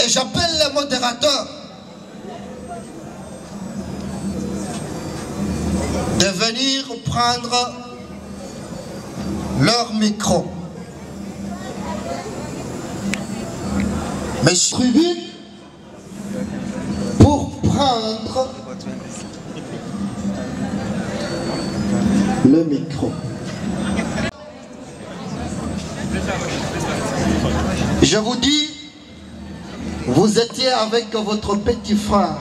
j'appelle les modérateurs de venir prendre leur micro. Mais je suis venu pour prendre le micro. Je vous dis, vous étiez avec votre petit frère,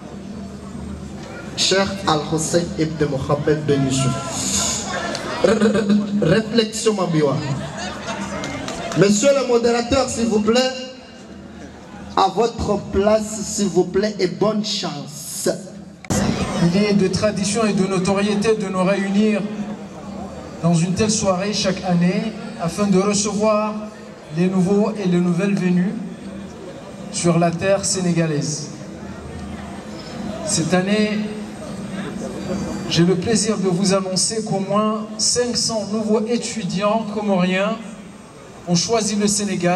cher Al-Hussein Ibn Mohamed Ben Youssouf. Réflexion, Mabiwa. Monsieur le modérateur, s'il vous plaît, à votre place, s'il vous plaît, et bonne chance. Il est de tradition et de notoriété de nous réunir dans une telle soirée chaque année afin de recevoir les nouveaux et les nouvelles venus sur la terre sénégalaise. Cette année, j'ai le plaisir de vous annoncer qu'au moins 500 nouveaux étudiants comoriens ont choisi le Sénégal.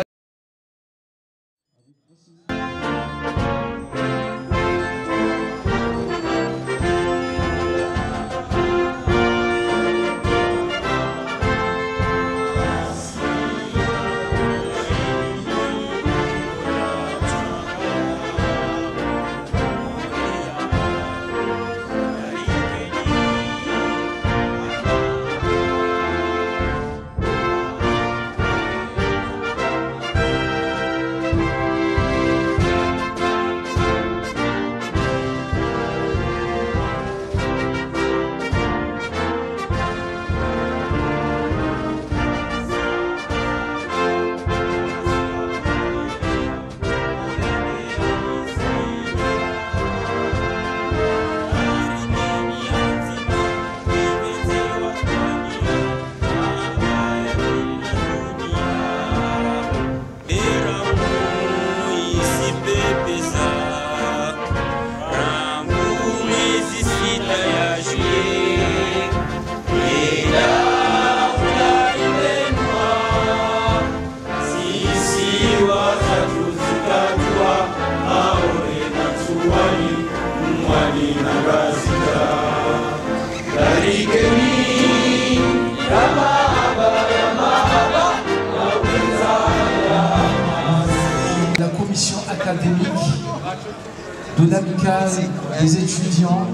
La commission académique de l'amicale des étudiants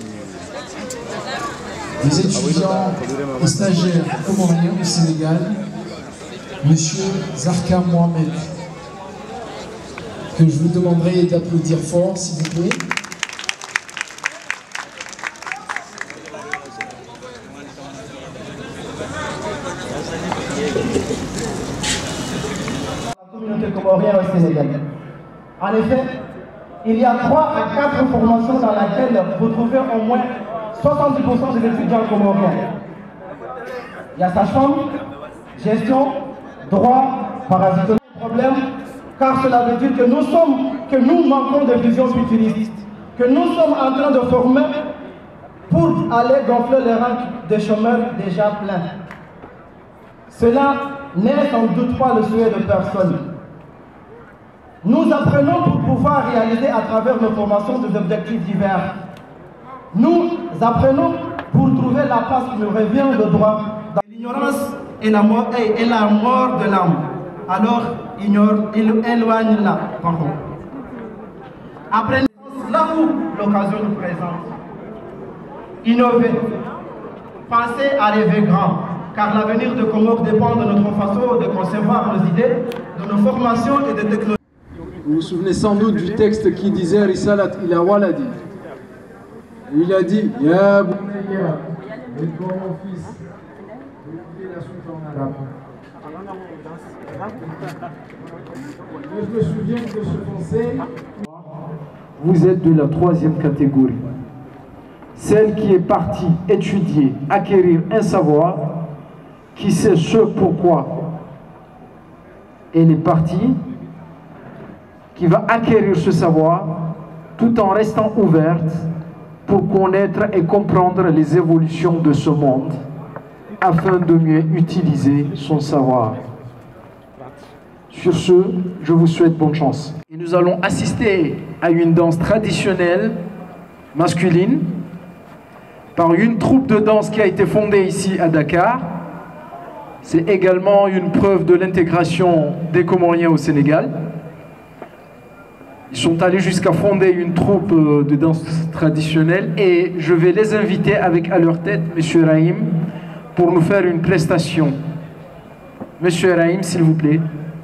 et stagiaires comoriens au Sénégal, Monsieur Zarka Mohamed, que je vous demanderai d'applaudir fort, s'il vous plaît. Comoriens au Sénégal. En effet, il y a 3 à 4 formations dans lesquelles vous trouvez au moins 70% des étudiants comoriens. Il y a sage-femme, gestion, droit, parasitologie, problème, car cela veut dire que nous manquons de vision futuriste, que nous sommes en train de former pour aller gonfler les rangs des chômeurs déjà pleins. Cela n'est sans doute pas le souhait de personne. Nous apprenons pour pouvoir réaliser à travers nos formations des objectifs divers. Nous apprenons pour trouver la place qui nous revient de droit. L'ignorance est la mort de l'âme. Alors, éloigne-la. Apprenez là où l'occasion nous présente. Innover. Pensez à rêver grand. Car l'avenir de Comores dépend de notre façon de concevoir nos idées, de nos formations et de technologies. Vous vous souvenez sans doute du texte qui disait Risalat ila waladi. Il a dit Ya Bounaya, et toi mon fils, écoutez la suite en arabe. Je me souviens de ce conseil. Vous êtes de la 3e catégorie. Celle qui est partie étudier, acquérir un savoir, qui sait ce pourquoi elle est partie, qui va acquérir ce savoir tout en restant ouverte pour connaître et comprendre les évolutions de ce monde afin de mieux utiliser son savoir. Sur ce, je vous souhaite bonne chance. Et nous allons assister à une danse traditionnelle masculine par une troupe de danse qui a été fondée ici à Dakar. C'est également une preuve de l'intégration des Comoriens au Sénégal. Ils sont allés jusqu'à fonder une troupe de danse traditionnelle et je vais les inviter avec à leur tête M. Rahim pour nous faire une prestation. M. Rahim, s'il vous plaît.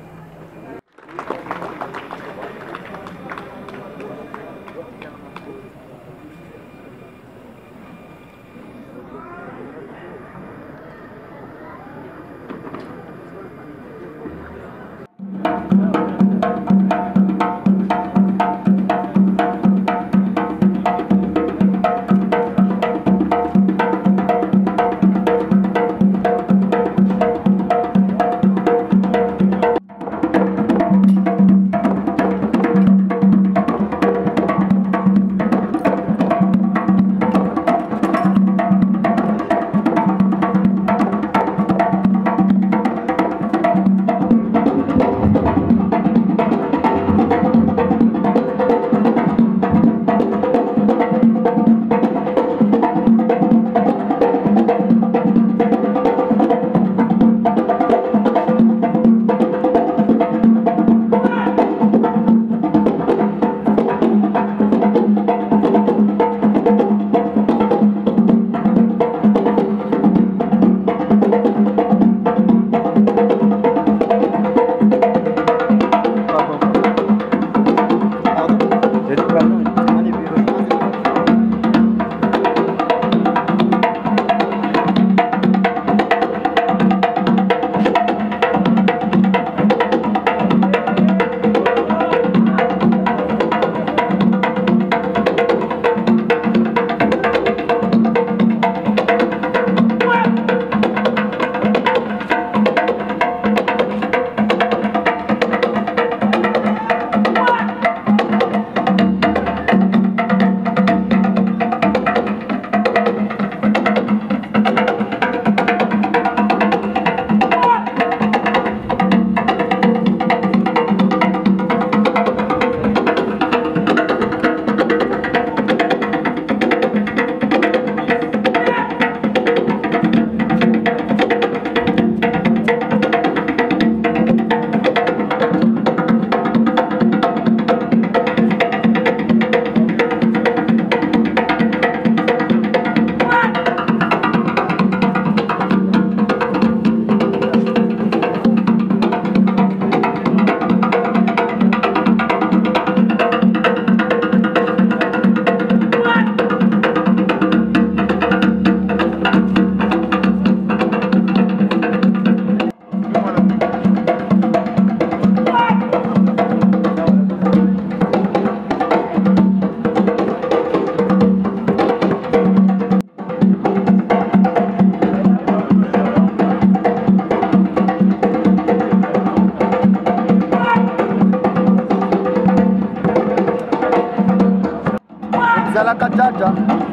Zala kajaja.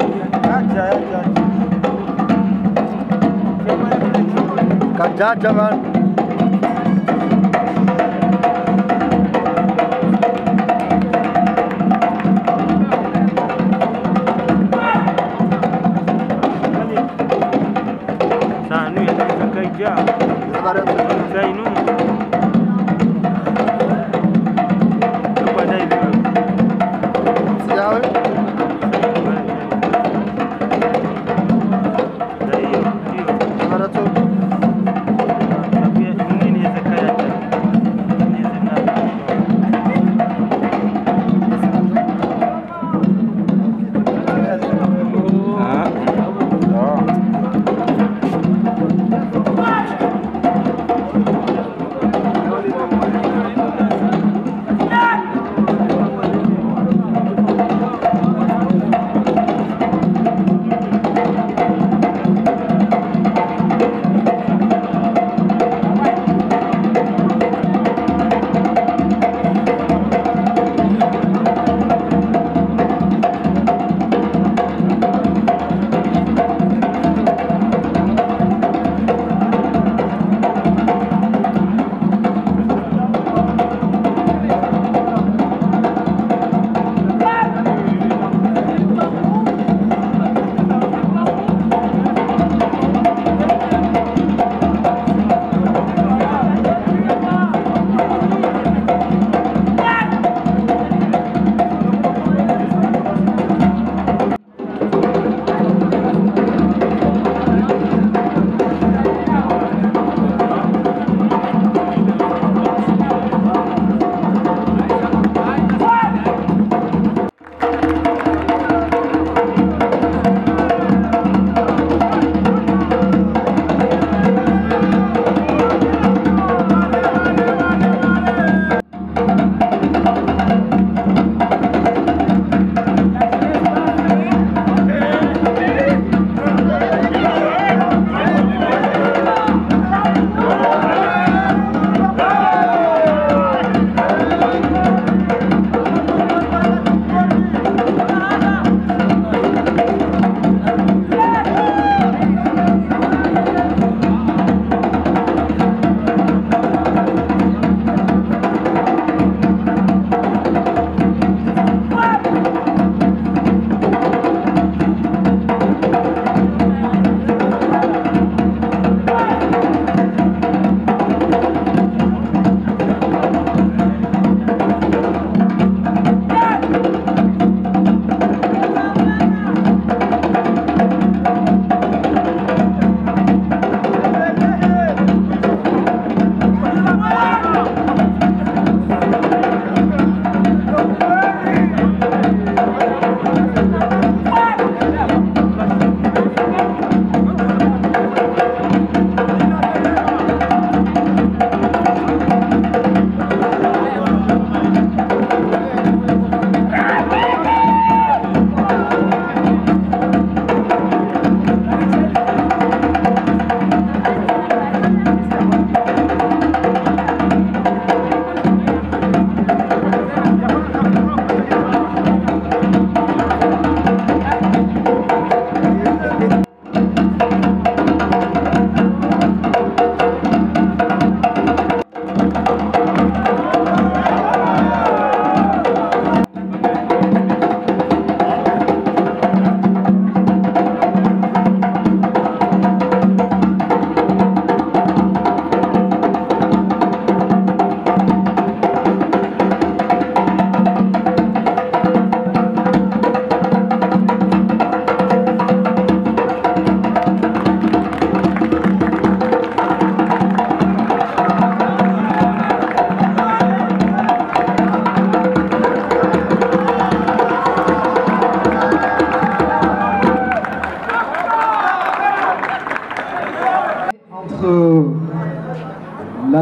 Kajaja man. Sanu ya kaja. Sainu. Kepada itu. Siapa?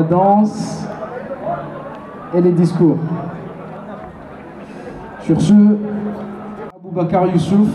danse et les discours. Sur ce, Aboubacar Youssouf,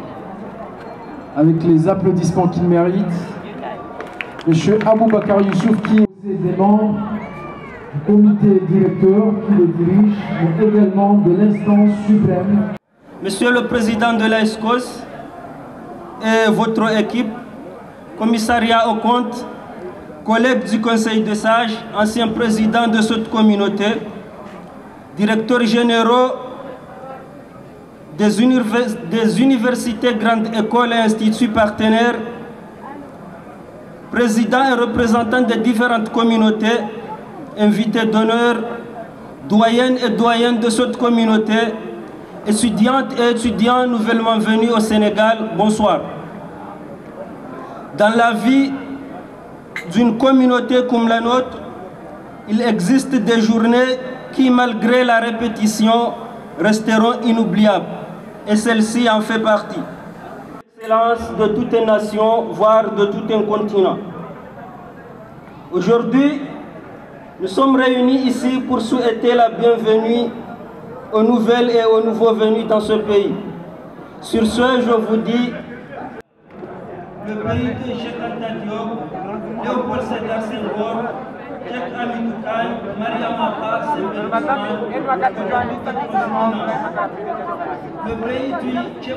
avec les applaudissements qu'il mérite. Monsieur Aboubacar Youssouf, qui est des membres du comité directeur qui le dirige, mais également de l'instance suprême. Monsieur le Président de la ESCOS et votre équipe, commissariat aux comptes, collègues du Conseil des sages, ancien président de cette communauté, directeurs généraux des universités, grandes écoles et instituts partenaires, présidents et représentants des différentes communautés, invités d'honneur, doyennes et doyens de cette communauté, étudiantes et étudiants nouvellement venus au Sénégal, bonsoir. Dans la vie d'une communauté comme la nôtre, il existe des journées qui, malgré la répétition, resteront inoubliables. Et celle-ci en fait partie. L'excellence de toute une nation, voire de tout un continent. Aujourd'hui, nous sommes réunis ici pour souhaiter la bienvenue aux nouvelles et aux nouveaux venus dans ce pays. Sur ce, je vous dis, le pays de Cheikh Anta Diop, Léopold Sédar Senghor, Cheikh Hamidou Kane, Mariama Ba, le pays du Tchèque.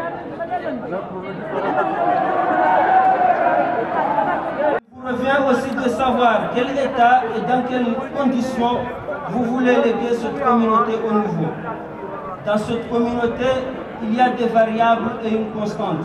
Il vous revient aussi de savoir quel état et dans quelles conditions vous voulez léguer cette communauté au nouveau. Dans cette communauté, il y a des variables et une constante.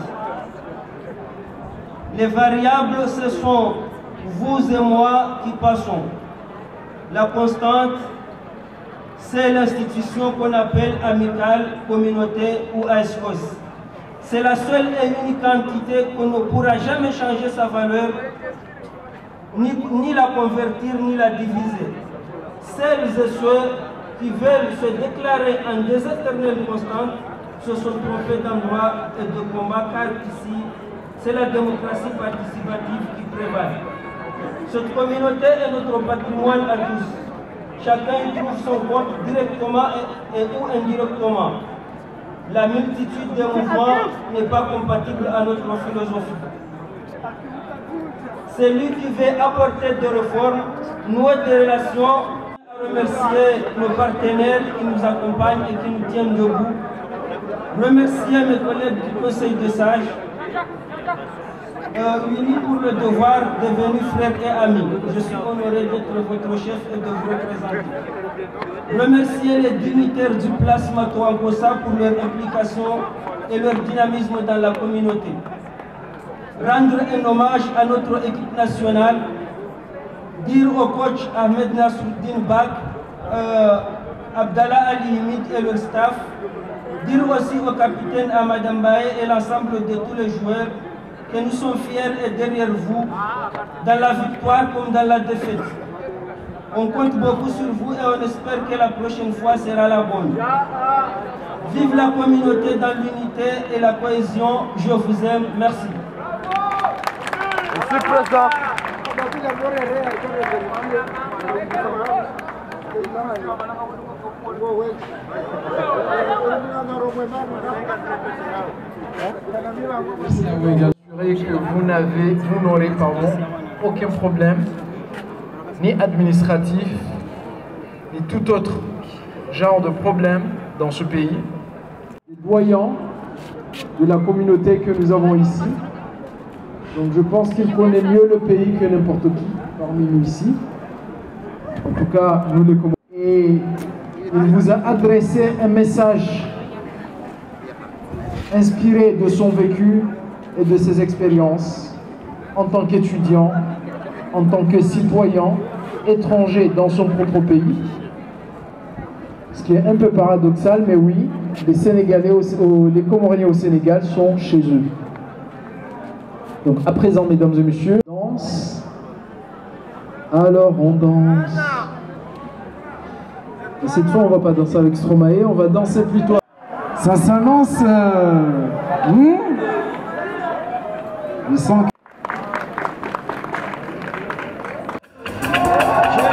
Les variables, ce sont vous et moi qui passons. La constante, c'est l'institution qu'on appelle amicale, communauté ou ESCOS. C'est la seule et unique entité qu'on ne pourra jamais changer sa valeur, ni la convertir, ni la diviser. Celles et ceux qui veulent se déclarer en des éternelles constantes se sont trompés d'endroit et de combat, car ici, c'est la démocratie participative qui prévaut. Cette communauté est notre patrimoine à tous. Chacun y trouve son compte directement et ou indirectement. La multitude des mouvements n'est pas compatible à notre philosophie. Celui qui veut apporter des réformes, nouer des relations, remercier nos partenaires qui nous accompagnent et qui nous tiennent debout. Remercier mes collègues du Conseil des sages, unis pour le devoir, devenus frères et amis. Je suis honoré d'être votre chef et de vous représenter. Remercier les dignitaires du Place Mato-Ankossa pour leur implication et leur dynamisme dans la communauté. Rendre un hommage à notre équipe nationale, dire au coach Ahmed Nasruddin Bak, Abdallah Ali Himid et leur staff, dire aussi au capitaine Ahmad Mbaye et l'ensemble de tous les joueurs que nous sommes fiers et derrière vous, dans la victoire comme dans la défaite. On compte beaucoup sur vous et on espère que la prochaine fois sera la bonne. Vive la communauté dans l'unité et la cohésion. Je vous aime. Merci. Monsieur le Président. Merci à vous également. Que vous n'aurez aucun problème, ni administratif, ni tout autre genre de problème dans ce pays. Les doyens de la communauté que nous avons ici, donc je pense qu'il connaît mieux le pays que n'importe qui parmi nous ici. En tout cas, nous les commençons. Et il vous a adressé un message inspiré de son vécu et de ses expériences en tant qu'étudiant, en tant que citoyen étranger dans son propre pays. Ce qui est un peu paradoxal, mais oui, les Sénégalais, les Comoriens au Sénégal sont chez eux. Donc à présent, mesdames et messieurs, danse. Alors on danse. Et cette fois, on va pas danser avec Stromae, on va danser plutôt. Ça s'annonce. Je sens que...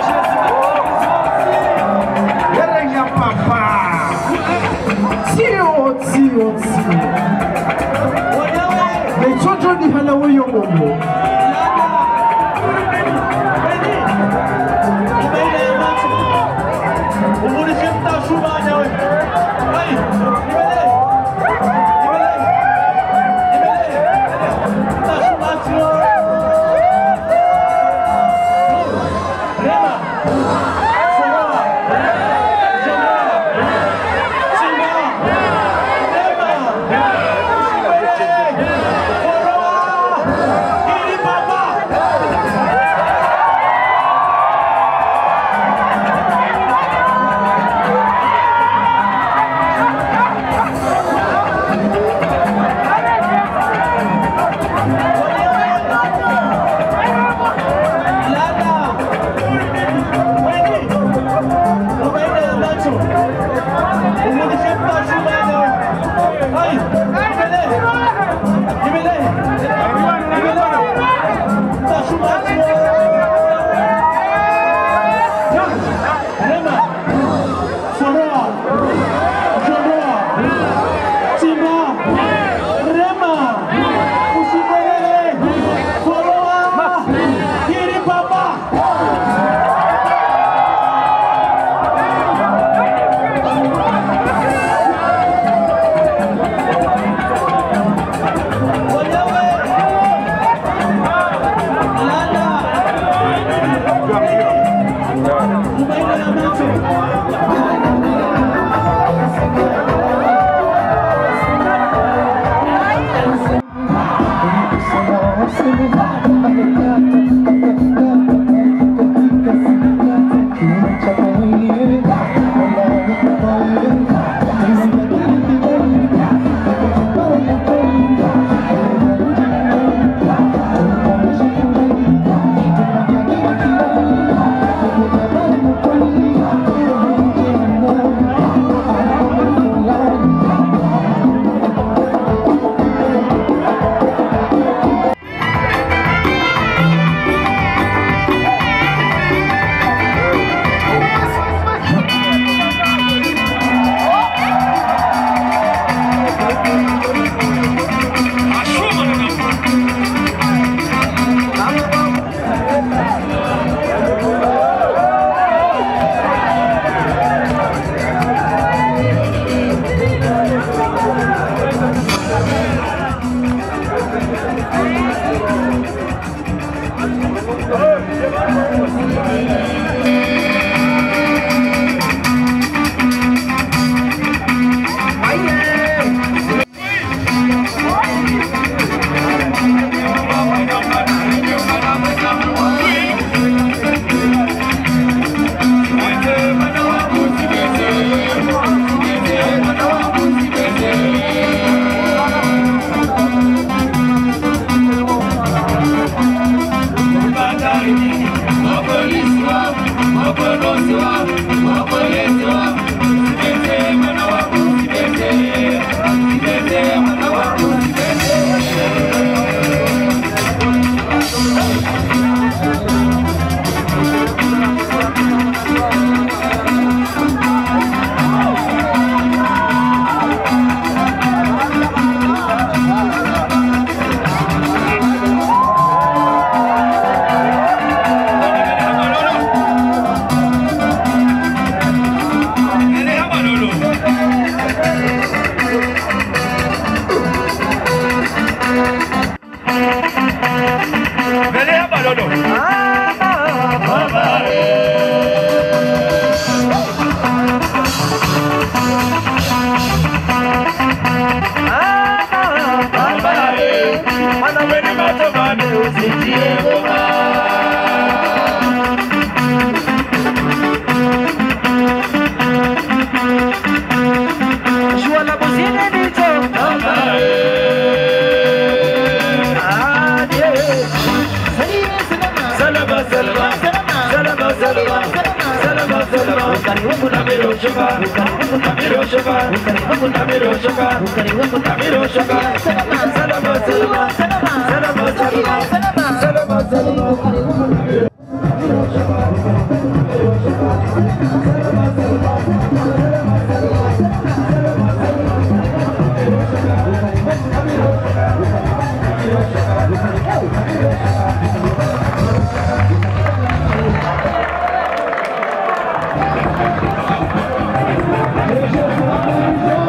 Thank you.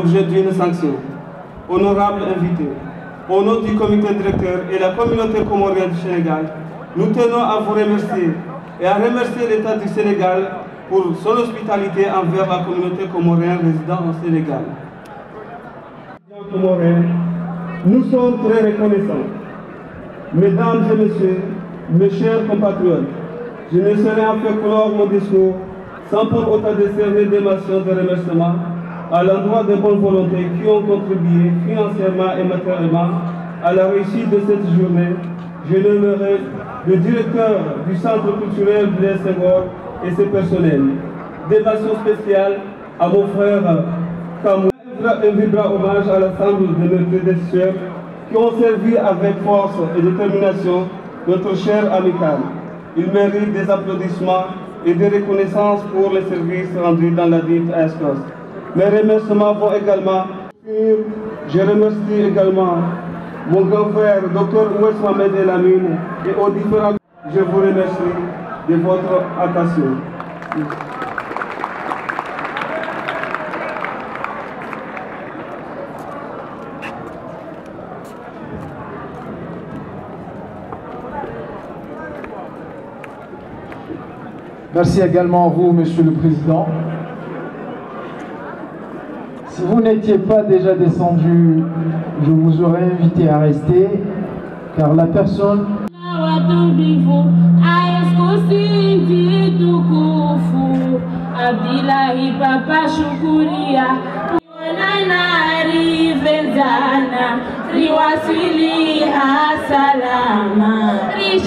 l'objet d'une sanction. Honorables invités, au nom du comité directeur et la communauté comorienne du Sénégal, nous tenons à vous remercier et à remercier l'État du Sénégal pour son hospitalité envers la communauté comorienne résidant au Sénégal. Nous sommes très reconnaissants. Mesdames et messieurs, mes chers compatriotes, je ne saurais en faire clore mon discours sans pour autant décerner des mentions de remerciement à l'endroit des bonnes volontés qui ont contribué financièrement et matériellement à la réussite de cette journée. Je nommerai le directeur du Centre culturel Blaise Senghor et ses personnels. Des mentions spéciales à mon frère Kamou. Un vibrant hommage à l'ensemble de mes prédécesseurs qui ont servi avec force et détermination notre cher amical. Il mérite des applaudissements et des reconnaissances pour les services rendus dans la dite escorte. Mes remerciements vont également. Je remercie également mon grand frère, Dr Ouest Mohamed El Amin, et aux différents. Je vous remercie de votre attention. Merci également à vous, Monsieur le Président. Si vous n'étiez pas déjà descendu, je vous aurais invité à rester, car la personne... Abdillahi Papa Shukuria Venzana Riwasiliha Salama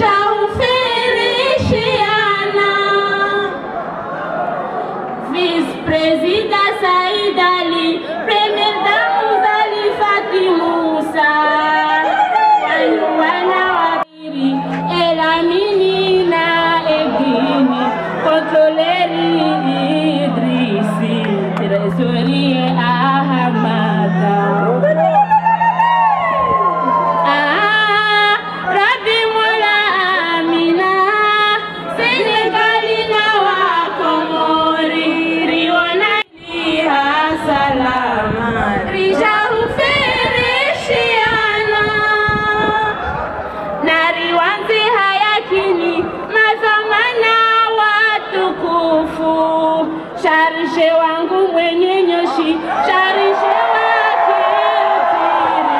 Vice-Président Saïd Ali, Première Dame Zali Fatimoussa, Wanouana Wakiri, et la Minina Egini, contrôleur Idrissi, trésorier Ahamada. Rabbi Moula Amina, Sénégalina Wakomori. Salama rijahu ferishiana nariwanzi hayakini mazamana watukufu sharishe wangu mwenye nyoshi sharishe wakirutiri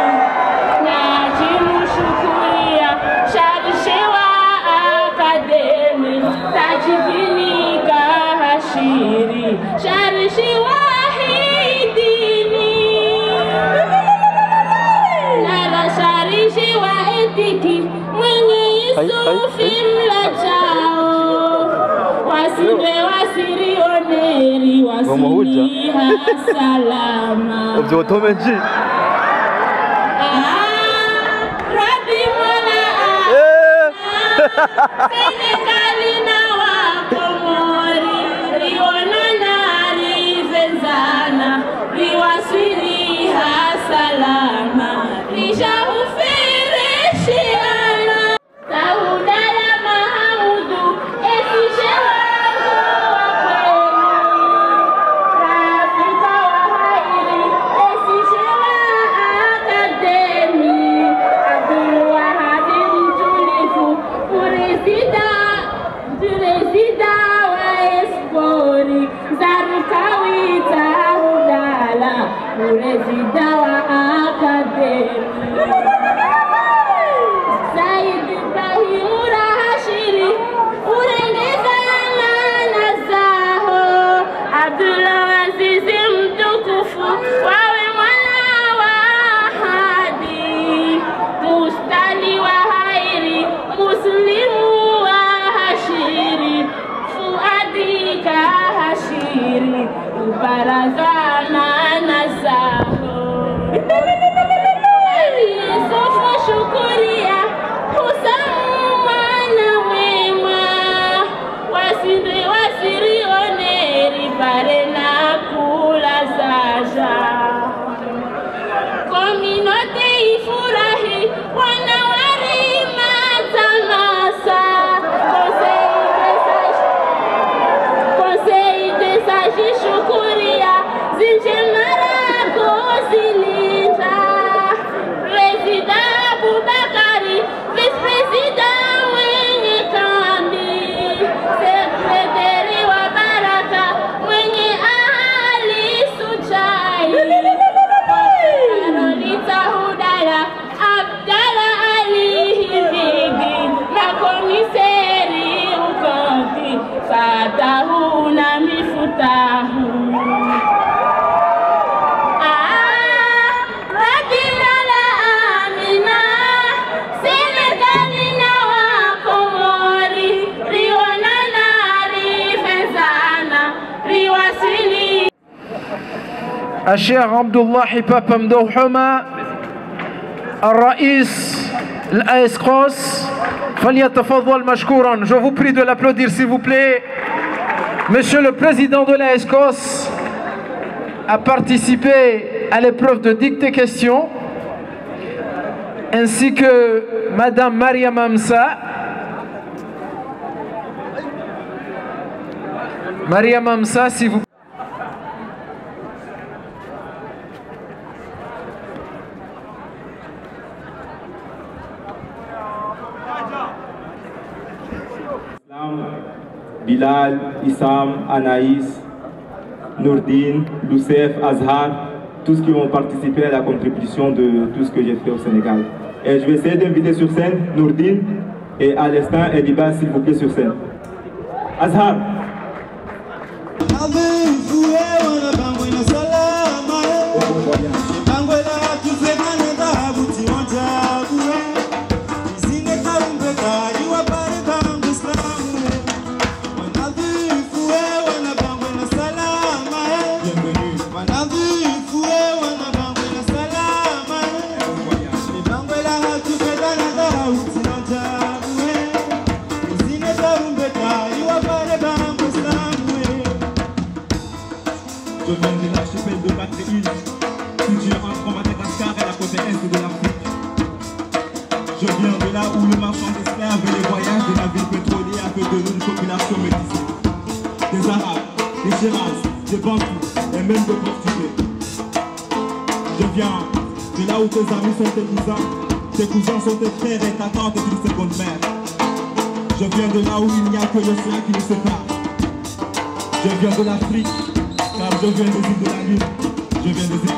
najimushukuria sharishe wa akademi tajibinika hashiri sharishe wa mwenye Yusufi mlachao wasibe wasiri oneri wasiliha salama Rabbi Mola Senegalina Wakomori Rionana Rivenzana Riwasiliha salama Rijahu Presida wa akademi Said Ibrahim Urahashiri urengezana na zaho Abdullah Azizi mtukufu wawe mwana wa ahadi Mustali wa hairi muslimu wa hashiri Fuadi ka hashiri ubarazana Shukuria kusamana wema wasinde wasiri oneri pare na kula sasha kominote ifurahi wanawari matamasa conseil de sage shukuria zinjemara الشيخ عبد الله حباب مدوحمة الرئيس الأسقاس فليتفضل مشكورا. Je vous prie de l'applaudir s'il vous plaît. Monsieur le président de l'ASCOS a participé à l'épreuve de dictée-question, ainsi que Madame Mariam Amsa. Mariam Amsa, s'il vous plaît. Bilal, Issam, Anaïs, Nourdine, Lucef, Azhar, tous qui ont participé à la contribution de tout ce que j'ai fait au Sénégal. Et je vais essayer d'inviter sur scène Nourdine et à l'instant Ediba, s'il vous plaît, sur scène. Azhar. Je viens de l'archipel de Batréil, situé entre Madagascar et la côte est de l'Afrique. Je viens de là où le marchand d'esclaves et les voyages de la ville pétrolière a fait de nous une population métissée. Des Arabes, des Shiraz, des Bantous et même des Portugais. Je viens de là où tes amis sont tes cousins sont tes frères et ta tante est une seconde mère. Je viens de là où il n'y a que le ciel qui nous sépare. Je viens de l'Afrique. Car je viens des îles de la Lune, je viens des îles.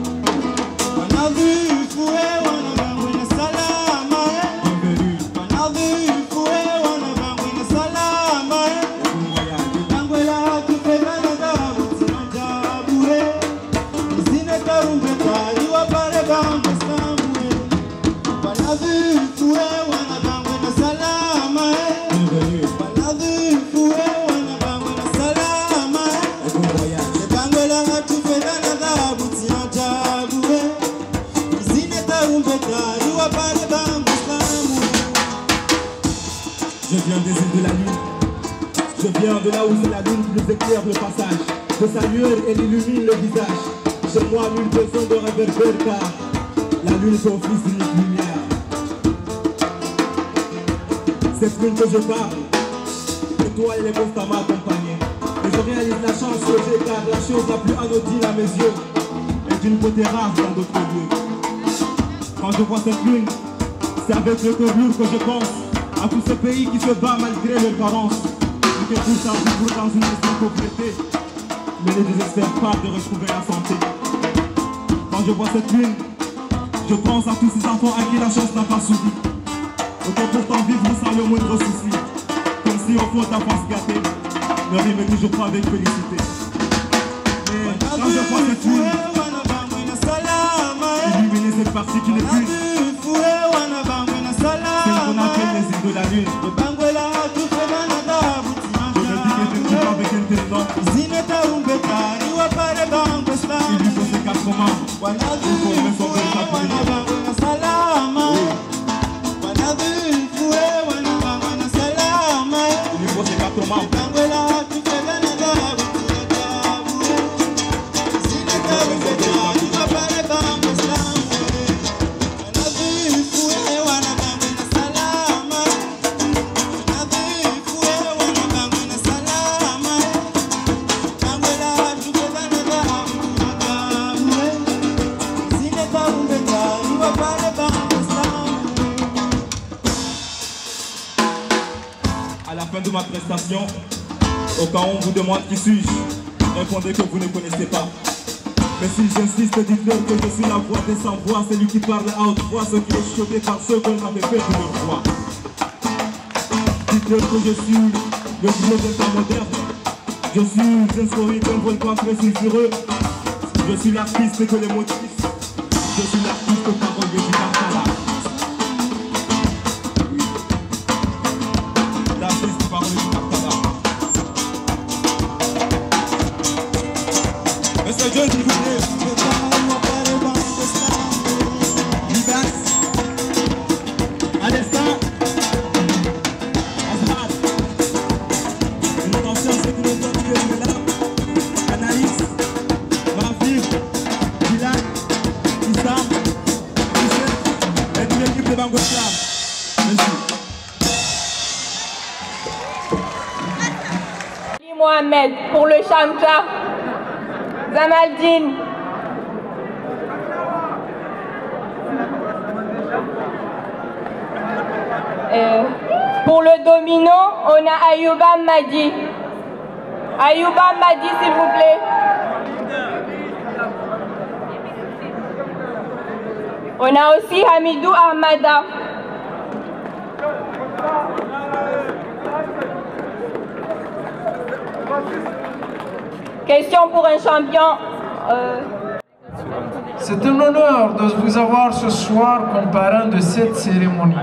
Je viens des îles de la Lune. Je viens de là où c'est la Lune qui nous éclaire le passage. De sa lueur, elle illumine le visage. Chez moi, nul besoin de réverbère car la Lune est office d'unique lumière. Cette lune que je parle, et toi, elle est constamment accompagnée. Et je réalise la chance que j'ai car la chose la plus anodine à mes yeux est d'une beauté rare dans d'autres lieux. Quand je vois cette lune, c'est avec le cœur lourd que je pense à tous ces pays qui se battent malgré leurs carences, et qui poussent à vivre dans une extrême pauvreté, mais ne désespèrent pas de retrouver la santé. Quand je vois cette lune, je pense à tous ces enfants à qui la chance n'a pas souri, et qui pourtant vivre sans le moindre souci, comme si au fond d'enfance gâtée, ne rime toujours pas avec félicité. Mais quand je vois cette lune, illuminer cette partie qui n'est plus, on appelle les îles de la Lune. Je me dis que je ne suis pas avec un tel nom. Il lui faut ses 4 mains pour former son véritable pays. Il lui faut ses 4 mains. À la fin de ma prestation, au cas où on vous demande qui suis-je, répondez que vous ne connaissez pas. Mais si j'insiste, dites-leur que je suis la voix des sans-voix, celui qui parle à haute voix, ce qui est choqué par ceux qu'on avait fait de leur voix. Dites-leur que je suis le dieu d'un temps moderne. Je suis historique, un volcan très sulfureux. Je suis l'artiste que les motifs. Je suis l'artiste parole du Tartara. Oui. L'artiste parole du Tartara. Monsieur Dieu, s'il vous plaît. tous nos hommes qui sont là. Anaïs, Rafik, Dylan, Issam, Michel et toute l'équipe de Bango Slam. Merci. Mohamed pour le Chamcha. Zamaldine. Pour le domino, on a Ayouba Madi. Ayouba Madi, s'il vous plaît. On a aussi Hamidou Ahmada. Question pour un champion. C'est un honneur de vous avoir ce soir comme parrain de cette cérémonie.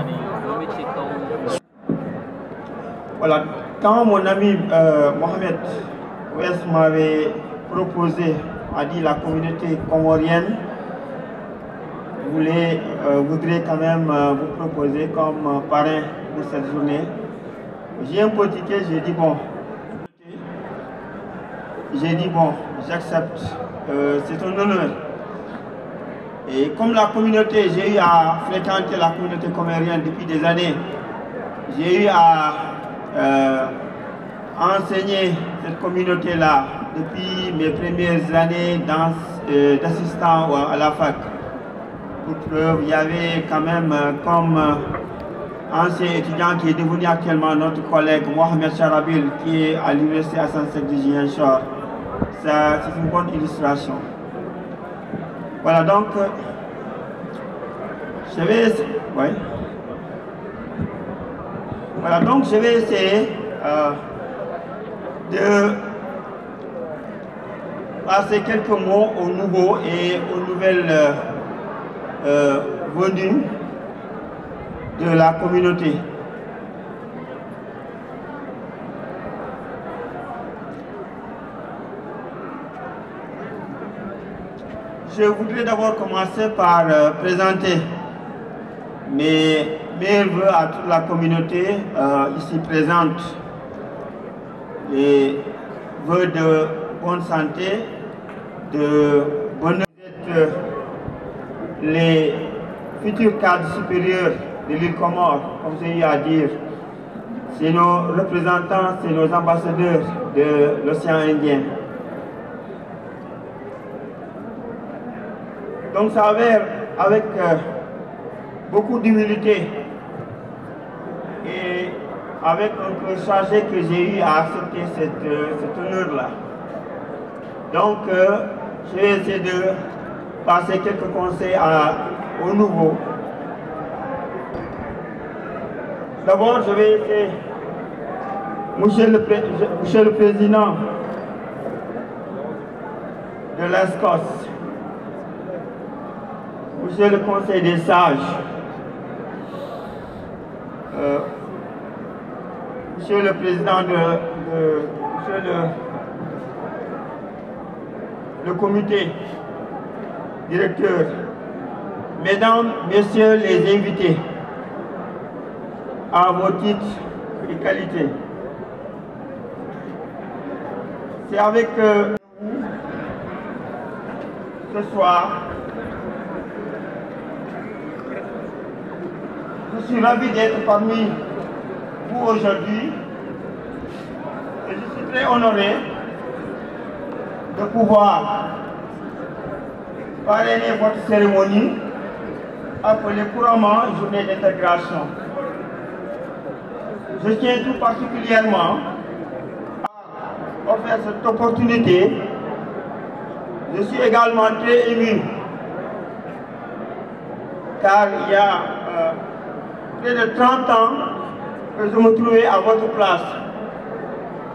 Voilà, quand mon ami Mohamed Ouest m'avait proposé, a dit la communauté comorienne voudrait quand même vous proposer comme parrain pour cette journée. J'ai un peu tiqué, j'ai dit bon, j'accepte, c'est un honneur. Et comme la communauté, j'ai eu à fréquenter la communauté comorienne depuis des années, j'ai eu à enseigner cette communauté-là depuis mes premières années d'assistant à la fac. Pour preuve, il y avait quand même comme ancien étudiant qui est devenu actuellement notre collègue Mohamed Charabil qui est à l'université Hassan Sek de Ziguinchor. C'est une bonne illustration. Voilà donc, je vais essayer de passer quelques mots aux nouveaux et aux nouvelles venues de la communauté. Je voudrais d'abord commencer par présenter mes meilleurs vœux à toute la communauté ici présente. Les vœux de bonne santé, de bonheur. Les futurs cadres supérieurs de l'île Comore, comme j'ai eu à dire, c'est nos représentants, c'est nos ambassadeurs de l'océan Indien. Donc ça avère avec beaucoup d'humilité et avec un peu chargé que j'ai eu à accepter cet honneur-là. Donc je vais essayer de passer quelques conseils aux nouveaux. D'abord, je vais essayer, Monsieur le Président de l'ESCOS, Monsieur le Conseil des sages, Monsieur le Président le comité directeur, Mesdames, Messieurs les invités, à vos titres et qualités. C'est avec vous ce soir. Je suis ravi d'être parmi vous aujourd'hui et je suis très honoré de pouvoir parrainer votre cérémonie appelée couramment journée d'intégration. Je tiens tout particulièrement à offrir cette opportunité. Je suis également très ému car il y a près de 30 ans que je me trouvais à votre place.